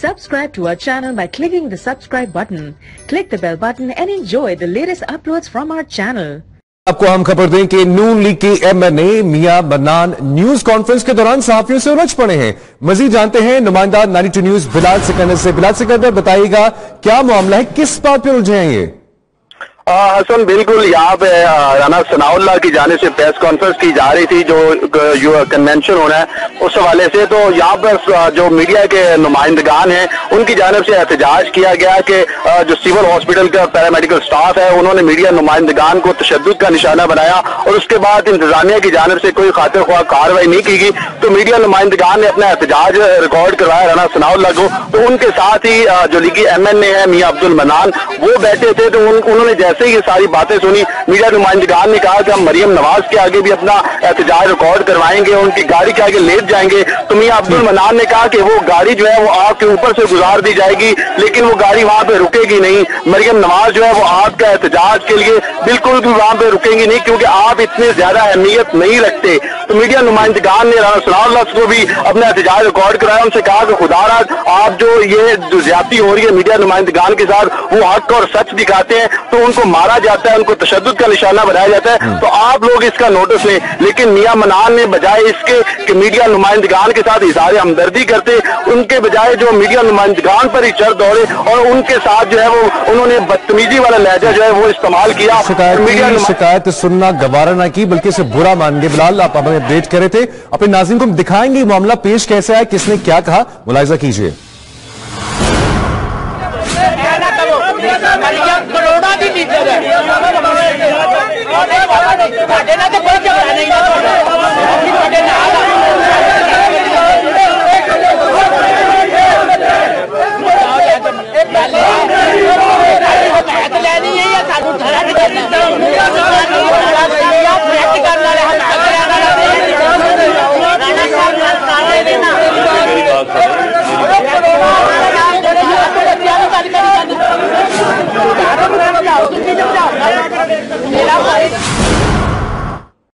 Subscribe to our channel by clicking the subscribe button. Click the bell button and enjoy the latest uploads from our channel. आपको हम खबर दें कि Noon League के MNA Mian Mannan news conference के दौरान सहाफियों से उलझ पड़े हैं। मजीद जानते हैं नुमाइंदा 92 न्यूज बिलाल सिकंदर से। बिलाल सिकंदर, बताइएगा क्या मामला है, किस बात पर उलझे हैं ये? हसन, बिल्कुल यहाँ पे राना सनाउल्लाह की जाने से प्रेस कॉन्फ्रेंस की जा रही थी जो कन्वेंशन होना है उस हवाले से। तो यहाँ पर जो मीडिया के नुमाइंदगान हैं उनकी जानिब से एहतजाज किया गया कि जो सिविल हॉस्पिटल का पैरामेडिकल स्टाफ है उन्होंने मीडिया नुमाइंदगान को तशद्दुद का निशाना बनाया और उसके बाद इंतजामिया की जानिब से कोई खातिर ख्वाह कार्रवाई नहीं की गई। तो मीडिया नुमाइंदगान ने अपना एहतजाज रिकॉर्ड करवाया राना सनाउल्लाह को। तो उनके साथ ही जो लीगी एमएनए है मियां अब्दुल मनान वो बैठे थे। तो उन्होंने जैसे ही ये सारी बातें सुनी, मीडिया नुमाइंदगान ने कहा कि हम मरियम नवाज के आगे भी अपना एहतजाज रिकॉर्ड करवाएंगे, उनकी गाड़ी के आगे लेट जाएंगे। तो मियां अब्दुल मनान ने कहा कि वो गाड़ी जो है वो आग के ऊपर से गुजार दी जाएगी, लेकिन वो गाड़ी वहां पे रुकेगी नहीं। मरियम नवाज जो है वो आपका एहतजाज के लिए बिल्कुल भी वहां पे रुकेंगी नहीं, क्योंकि आप इतनी ज्यादा अहमियत नहीं रखते। तो मीडिया नुमाइंदगान ने राना सनाउल्लाह को भी अपना एहतजाज रिकॉर्ड कराया। उनसे कहा कि खुदारा आप जो ये ज्यादती हो रही है मीडिया नुमाइंदगान के साथ, वो हक और सच दिखाते हैं तो उनको मारा जाता है, उनको तशद्दुद का निशाना बनाया जाता है। तो आप लोग इसका नोटिस लें। लेकिन मियां मनान ने बजाय इसके कि मीडिया नुमाइंदगान के साथ इज़हार हमदर्दी करते, उनके बजाय जो मीडिया नुमाइंदगान पर ही चढ़ दौड़े और उनके साथ जो है वो उन्होंने बदतमीजी वाला लहजा जो है वो इस्तेमाल किया। शिकायत सुनना गवारा ना की बल्कि इसे बुरा मान गए। बिलाल, आप हमें अपडेट करे थे, अपने नाज़रीन को दिखाएंगे मामला पेश कैसे है, किसने क्या कहा, मुलाहिजा कीजिए।